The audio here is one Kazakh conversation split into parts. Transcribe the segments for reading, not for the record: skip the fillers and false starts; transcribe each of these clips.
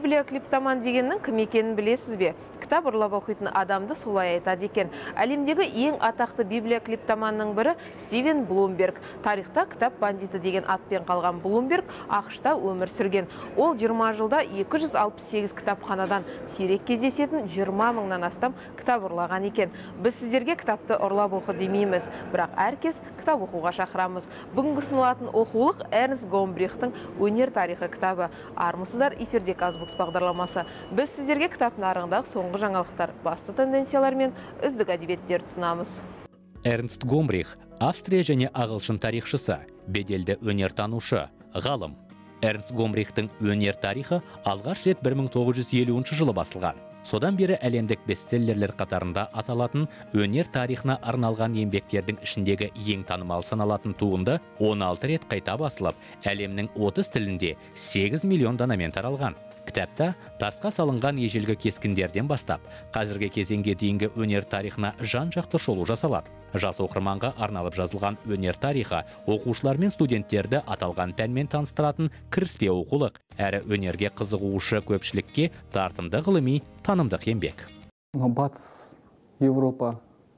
Библия клиптоман дегеннің кім екенін білесіз бе? Кітап ұрлап оқитын адамды солай айтады екен. Әлемдегі ең атақты Библия клиптоманның бірі Стивен Блумберг. Тарихта кітап бандиты деген атпен қалған Блумберг ақш-та өмір сүрген. Ол 20 жылда 268 кітапханадан сирек кездесетін 20 мыңнан астам кітап ұрлаған екен. Біз сіздерге кітапты ұрлап оқы демейміз, бірақ әркез кітап оқуға шақырамыз. Бүгінгі ұсынылатын оқулық Эрнст Гомбрихтің өнер тарихы кітабы. Армысыздар, эфирде Казбокс бағдарламасы. Біз сіздерге кітап нарығындағы соңғы жаңалықтар, басты тенденциялар мен үздік әдебиеттерді ұсынамыз. Эрнст Гомбрих Австрия және ағылшын тарихшысы, беделді өнертанушы, ғалым. Эрнст Гомбрихтің өнер тарихы алғаш рет 1950 жылы басылған. Содан бері әлемдік бестселлерлер қатарында аталатын өнер тарихына арналған еңбектердің ішіндегі ең танымал саналатын туынды 16 рет қайта басылып, әлемнің 30 тілінде 8 миллион данамен таралған. Кітапта тасқа салынған ежелгі кескіндерден бастап, қазіргі кезеңге дейінгі өнер тарихына жан-жақты шолу жасалады. Жас оқырманға арналып жазылған өнер тарихы оқушылар мен студенттерді аталған пәнмен таныстыратын кіріспе оқулық, әрі өнерге қызығушы көпшілікке тартымды ғылыми танымдық еңбек. Батыс Европа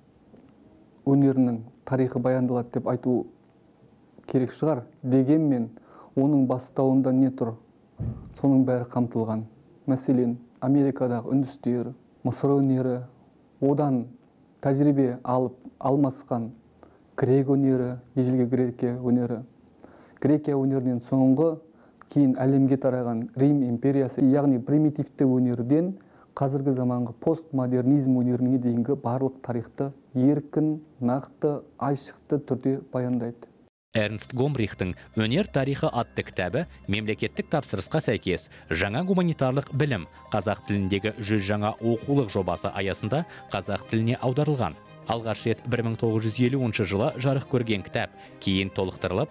өнерінің тарихы баяндалады деп айту керек шығар. Дегенмен оның бастауында не тұр? Соның бәрі қамтылған. Мәселен, Америкадағы үндістер, Мысыр өнері, одан тәжірибе алмасқан грек өнері, ежелгі Грекия өнері. Грекия өнерінен соңғы кейін әлемге тараған Рим империясы, яғни примитивті өнерден қазіргі заманғы постмодернизм өнеріне дейінгі барлық тарихты еркін, нақты, айшықты түрде баяндайды. Эрнст Гомбрихтің өнер тарихы атты кітабы мемлекеттік тапсырысқа сәйкес жаңа гуманитарлық білім қазақ тіліндегі 100 жаңа оқулық жобасы аясында қазақ тіліне аударылған. Алғаш рет 1950 жылы жарық көрген кітап, кейін толықтырылып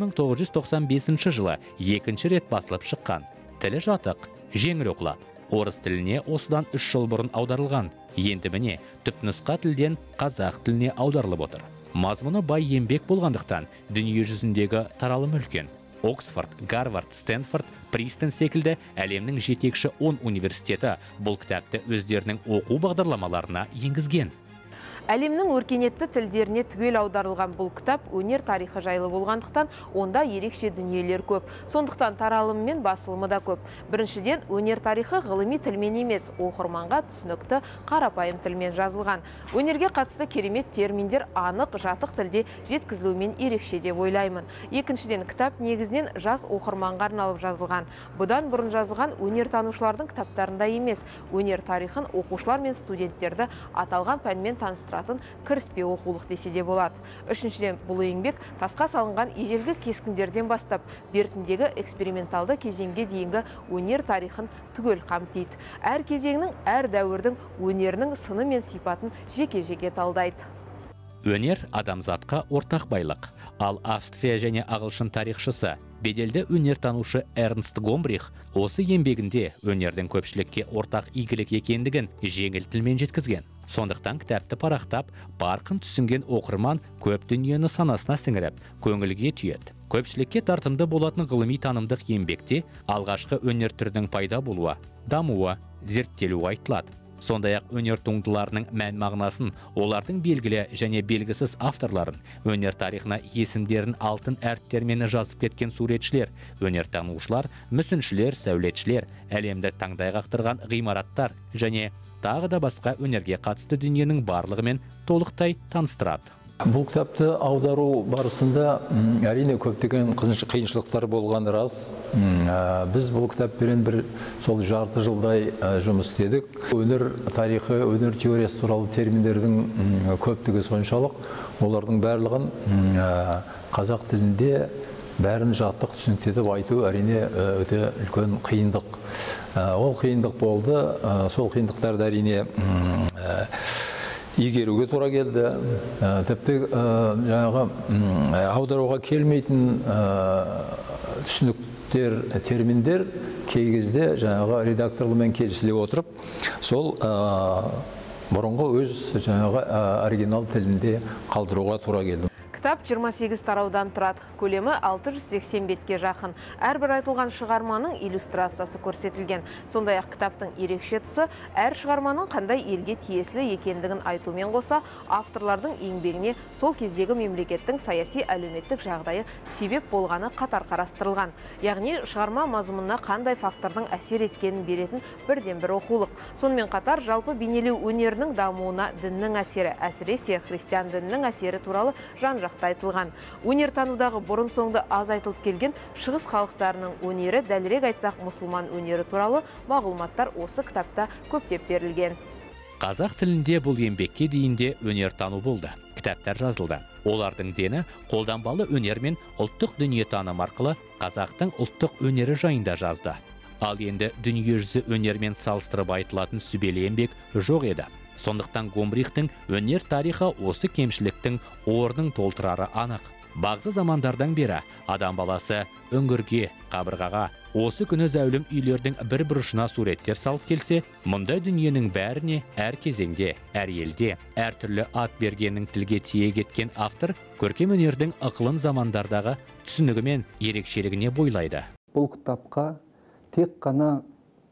1995 жылы екінші рет басылып шыққан. Тілі жатық, жеңіл оқылады. Орыс тіліне осыдан 3 жыл бұрын аударылған. Енді міне түпнұсқа тілден қазақ тіліне аударылып отыр. Мазмұны бай еңбек болғандықтан дүние жүзіндегі таралым үлкен. Оксфорд, Гарвард, Стэнфорд, Пристон секілді әлемнің жетекші 10 университеті бұл кітапты өздерінің оқу бағдарламаларына енгізген. Әлемнің өркениетті тілдеріне түгел аударылған бұл кітап өнер тарихы жайлы болғандықтан, онда ерекше дүниелер көп. Сондықтан таралымы мен басылымы да көп. Біріншіден, өнер тарихы ғылыми тілмен емес, оқырманға түсінікті қарапайым тілмен жазылған. Өнерге қатысты керемет терминдер анық, жатық тілде жеткізілуімен ерекше деп ойлаймын. Екіншіден, кітап негізінен жас оқырманға арналып жазылған. Бұдан бұрын жазылған өнертанушылардың кітаптарында емес, өнер тарихын оқушылар мен студенттерді аталған пәнмен таныстыратын кіріспе оқулық десе де болады. Үшіншіден, бұл еңбек тасқа салынған ежелгі кескіндерден бастап бертіндегі эксперименталды кезеңге дейінгі өнер тарихын түгел қамтиды. Әр кезеңнің, әр дәуірдің өнерінің сыны мен сипатын жеке-жеке талдайды. Өнер адамзатқа ортақ байлық. Ал Австрия және ағылшын тарихшысы, беделді өнертанушы Эрнст Гомбрих осы еңбегінде өнердің көпшілікке ортақ игілік екендігін жеңіл тілмен жеткізген. Сондықтан кітапты парақтап, парқын түсінген оқырман көп дүниені санасына сіңіріп, көңілге түйеді. Көпшілікке тартымды болатын ғылыми танымдық еңбекте алғашқы өнер түрінің пайда болуы, дамуы, зерттелуі айтылады. Сондай-ақ өнер туындыларының мән мағынасын, олардың белгілі және белгісіз авторларын, өнер тарихына есімдерін алтын әріптермен жазып кеткен суретшілер, өнертанушылар, мүсіншілер, сәулетшілер, әлемді таңдай қақтырған ғимараттар және тағы да басқа өнерге қатысты дүниенің барлығымен толықтай таныстырады. Бұл кітапты аудару барысында әрине көптеген қиыншылықтар болған рас. Біз бұл кітаппен сол жарты жылдай жұмыс істедік. Өнер тарихы, өнер теориясы туралы терминдердің көптігі соншалық, олардың барлығын қазақ тілінде бәрін жаттық түсініктетіп айту әрине өте үлкен қиындық. Ол қиындық болды. Сол қиындықтарды әрине игеруге тура келді. Тіпті жаңағы аударуға келмейтін түсініктер, терминдер кей кезде жаңағы редакторлармен келісіле отырып, сол бұрынғы өз жаңағы оригинал тілінде қалдыруға тура келді. Кітап 28 тараудан тұрады. Көлемі 680 бетке жақын. Әрбір айтылған шығарманың иллюстрациясы көрсетілген. Сондай-ақ кітаптың ерекше тұсы әр шығарманың қандай елге тиесілі екендігін айтумен қоса, авторлардың еңбегіне сол кездегі мемлекеттің саяси әлеуметтік жағдайы себеп болғаны қатар қарастырылған. Яғни шығарма мазмұнына қандай фактордың әсер еткенін беретін бірден бір оқулық. Сонымен қатар жалпы бейнелеу өнерінің дамуына діннің әсері, әсіресе христиан дінінің әсері туралы жан-жақты айтылған. Өнертанудағы бұрын соңды аз айтылып келген шығыс халықтарының өнері, дәлірек айтсақ мұсылман өнері туралы мағлұматтар осы кітапта көптеп берілген. Қазақ тілінде бұл еңбекке дейінде өнертану болды. Кітаптар жазылды. Олардың дені қолданбалы өнер мен ұлттық дүниетаным арқылы қазақтың ұлттық өнері жайында жазды. Ал енді дүниежүзі өнермен салыстырып айтылатын сүбелі еңбек жоқ еді. Сондықтан Гомбрихтің өнер тарихы осы кемшіліктің орнын толтырары анық. Бағзы замандардан бері адам баласы үңгірге, қабырғаға, осы күні зәулім үйлердің бір бұрышына суреттер салып келсе, мұндай дүниенің бәріне әр кезеңде, әр елде, әр түрлі ат бергеннің тілге тиек еткен автор көркем өнердің ықылым замандардағы түсінігі мен ерекшелігіне бойлайды. Бұл кітапқа тек қана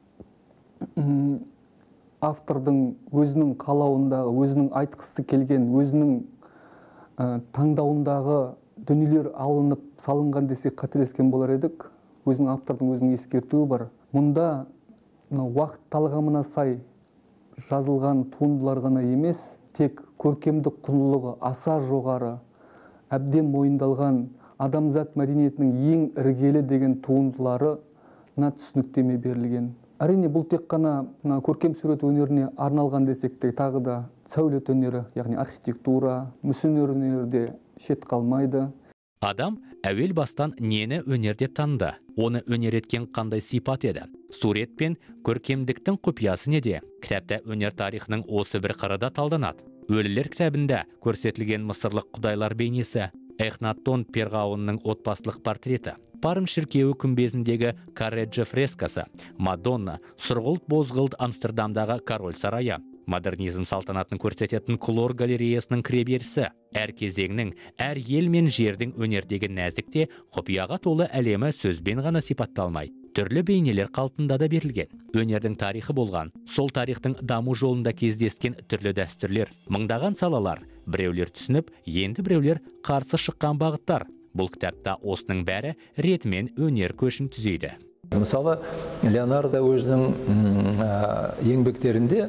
автордың өзінің қалауындағы, өзінің айтқысы келген, өзінің таңдауындағы дүниелер алынып салынған десек қателескен болар едік. Өзінің автордың өзінің ескертуі бар. Мұнда уақыт талғамына сай жазылған туындылар ғана емес, тек көркемдік құндылығы аса жоғары, әбден мойындалған адамзат мәдениетінің ең іргелі деген туындыларына түсініктеме берілген. Әрине, бұл тек қана көркем сурет өнеріне арналған десек те, тағы да сәулет өнері, яғни архитектура, мүсін өнері шет қалмайды. Адам әуел бастан нені өнер деп таныды? Оны өнер еткен қандай сипат еді? Сурет пен көркемдіктің құпиясы неде? Кітапта өнер тарихының осы бір қыры да талданады. Өлілер кітабында көрсетілген мысырлық құдайлар бейнесі, Эхнатон перғауынның отбасылық портреті, Парым шіркеуі күмбезіндегі Корреджо фрескасы, Мадонна, Сұрғылт Бозғылт Амстердамдағы король сарайы, модернизм салтанатын көрсететін Клор галереясының кіреберісі, әр кезеңнің, әр ел мен жердің өнердегі нәзікте құпияға толы әлемі сөзбен ғана сипатталмай, түрлі бейнелер қалпында да берілген. Өнердің тарихы болған, сол тарихтың даму жолында кездескен түрлі дәстүрлер, мыңдаған салалар, біреулер түсініп, енді біреулер қарсы шыққан бағыттар. Бұл кітапта осының бәрі ретімен өнер көшін түзейді. Мысалы, Леонардо өзінің еңбектерінде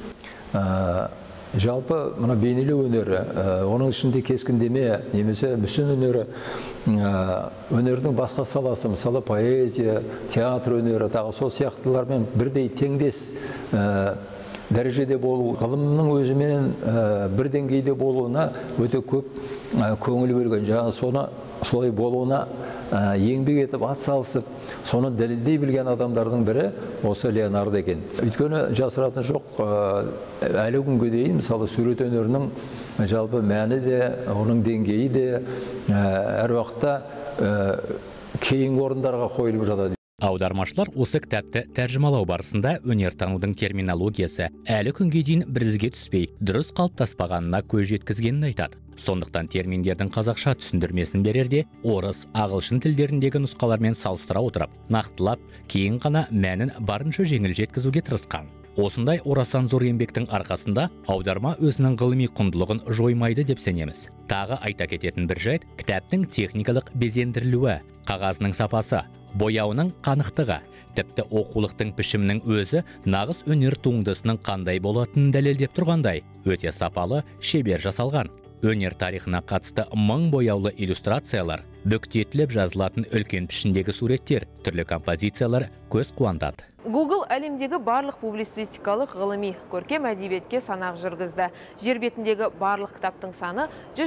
жалпы мұна бейнелеу өнері, оның ішінде кескіндеме, немесе мүсін өнері, өнердің басқа саласы, мысалы поэзия, театр өнері, тағы сол сияқтылармен бірдей теңдес дәрежеде болу, ғылымның өзімен бір деңгейде болуына өте көп көңіл бөлген. Жаңа соны солай болуына еңбек етіп, ат салысып, соны дәлелдей білген адамдардың бірі осы Леонардо екен. Өйткені жасыратын жоқ, әлі күнге дейін, мысалы, сурет өнерінің жалпы мәні де, оның деңгейі де әр уақытта кейінгі орындарға қойылып жатады. Аудармашылар осы кітапты тәржімалау барысында өнертанудың терминологиясы әлі күнге дейін бірізге түспей, дұрыс қалыптаспағанына көз жеткізгенін айтады. Сондықтан терминдердің қазақша түсіндірмесін берерде, орыс, ағылшын тілдеріндегі нұсқалармен салыстыра отырып, нақтылап, кейін ғана мәнін барынша жеңіл жеткізуге тырысқан. Осындай орасан зор еңбектің арқасында аударма өзінің ғылыми құндылығын жоймайды деп сенеміз. Тағы айта кететін бір жайт, кітаптың техникалық безендірілуі, қағазының сапасы, бояуының қанықтығы, тіпті оқулықтың пішімінің өзі нағыз өнер туындысының қандай болатынын дәлелдеп тұрғандай, өте сапалы, шебер жасалған. Өнер тарихына қатысты мың бояулы иллюстрациялар, бүктетіліп жазылатын үлкен пішіндегі суреттер, түрлі композициялар көз қуантады. Google әлемдегі барлық публицистикалық ғылыми көркем әдебиетке санақ жүргізді. Жер бетіндегі барлық кітаптың саны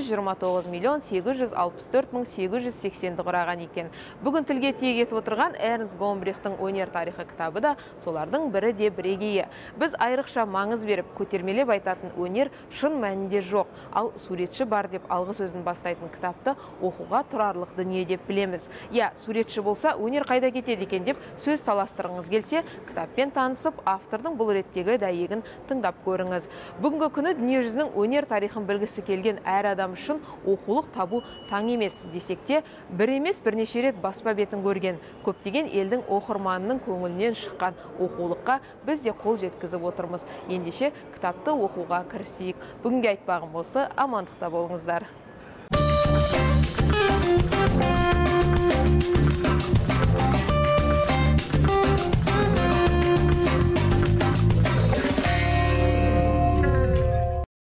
129.864.880-ді құраған екен. Бүгін тілге тиек етіп отырған Эрнст Гомбрихтің өнер тарихы кітабы да солардың бірі де бірегейі. Біз айрықша маңыз беріп, көтермелеп айтатын өнер шын мәнінде жоқ, ал суретші бар деп алғы сөзін бастайтын кітапты оқуға тұрарлық дүние деп білеміз. Я, суретші болса, өнер қайда кетеді екен деп сөз саластырыңыз келсе, кітаппен танысып, автордың бұл реттегі дәйегін тыңдап көріңіз. Бүгінгі күні дүниежүзінің өнер тарихын білгісі келген әр адам үшін оқулық табу таң емес десек те, бір емес бірнеше рет баспа бетін көрген, көптеген елдің оқырманының көңілінен шыққан оқулыққа біз де қол жеткізіп отырмыз. Ендеше кітапты оқуға кірісейік. Бүгінге айтпағым осы, амандықта болыңыздар.